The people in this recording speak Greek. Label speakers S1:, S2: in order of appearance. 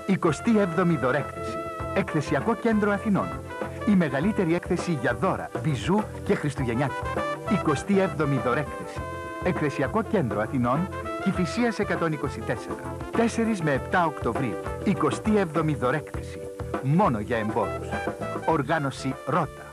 S1: 27η δωρέκθεση. Εκθεσιακό κέντρο Αθηνών. Η μεγαλύτερη έκθεση για δώρα, μπιζού και χριστουγεννιάτικα. 27η δωρέκθεση. Εκθεσιακό κέντρο Αθηνών, Κηφισίας 124. 4 με 7 Οκτωβρίου. 27η δωρέκθεση. Μόνο για εμπόρους. Οργάνωση Ρώτα.